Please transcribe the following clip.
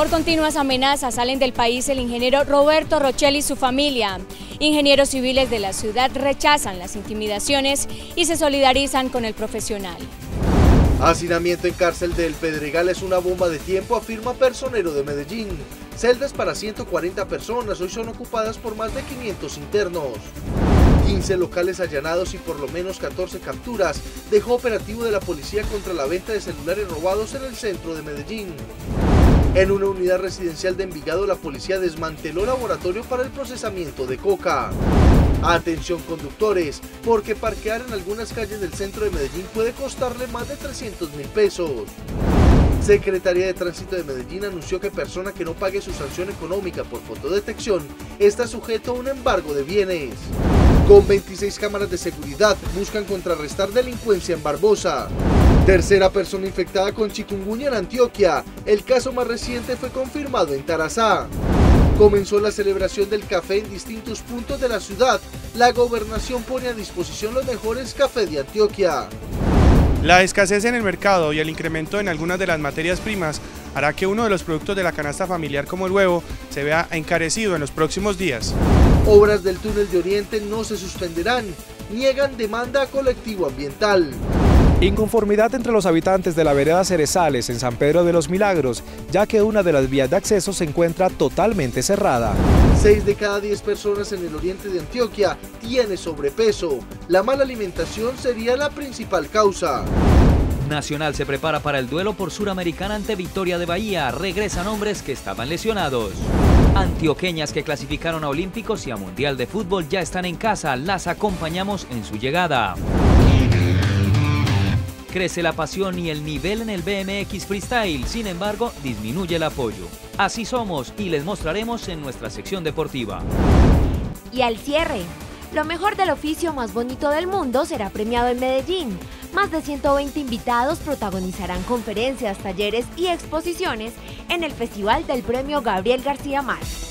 Por continuas amenazas salen del país el ingeniero Roberto Rochel y su familia. Ingenieros civiles de la ciudad rechazan las intimidaciones y se solidarizan con el profesional. Hacinamiento en cárcel del Pedregal es una bomba de tiempo, afirma personero de Medellín. Celdas para 140 personas hoy son ocupadas por más de 500 internos. 15 locales allanados y por lo menos 14 capturas dejó operativo de la policía contra la venta de celulares robados en el centro de Medellín. En una unidad residencial de Envigado, la policía desmanteló laboratorio para el procesamiento de coca. Atención conductores, porque parquear en algunas calles del centro de Medellín puede costarle más de 300.000 pesos. Secretaría de Tránsito de Medellín anunció que persona que no pague su sanción económica por fotodetección está sujeto a un embargo de bienes. Con 26 cámaras de seguridad buscan contrarrestar delincuencia en Barbosa. Tercera persona infectada con chikungunya en Antioquia. El caso más reciente fue confirmado en Tarazá. Comenzó la celebración del café en distintos puntos de la ciudad. La gobernación pone a disposición los mejores cafés de Antioquia. La escasez en el mercado y el incremento en algunas de las materias primas hará que uno de los productos de la canasta familiar como el huevo se vea encarecido en los próximos días. Obras del túnel de Oriente no se suspenderán. Niegan demanda a colectivo ambiental. Inconformidad entre los habitantes de la vereda Cerezales en San Pedro de los Milagros, ya que una de las vías de acceso se encuentra totalmente cerrada. 6 de cada 10 personas en el oriente de Antioquia tiene sobrepeso. La mala alimentación sería la principal causa. Nacional se prepara para el duelo por Suramericana ante Victoria de Bahía. Regresan hombres que estaban lesionados. Antioqueñas que clasificaron a Olímpicos y a Mundial de Fútbol ya están en casa. Las acompañamos en su llegada. Crece la pasión y el nivel en el BMX Freestyle, sin embargo, disminuye el apoyo. Así somos y les mostraremos en nuestra sección deportiva. Y al cierre, lo mejor del oficio más bonito del mundo será premiado en Medellín. Más de 120 invitados protagonizarán conferencias, talleres y exposiciones en el Festival del Premio Gabriel García Márquez.